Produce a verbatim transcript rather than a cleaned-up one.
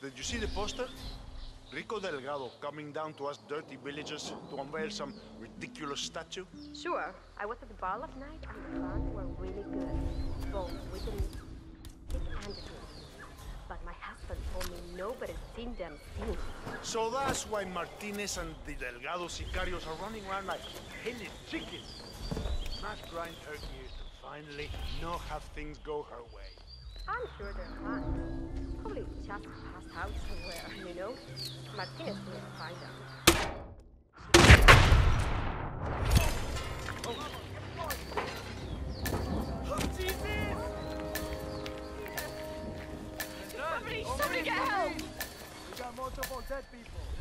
Did you see the poster? Rico Delgado coming down to us dirty villagers to unveil some ridiculous statue? Sure. I was at the bar last night and the fans were really good. Both with the music and the drink. But my husband told me nobody's seen them since. So that's why Martinez and the Delgado sicarios are running around like hellish chickens. Smash grind turkey is to finally not have things go her way. I'm sure they're fine. Probably just passed out somewhere, you know? Martinez will find out. Oh, Jesus! Somebody, somebody get help! We got multiple dead people.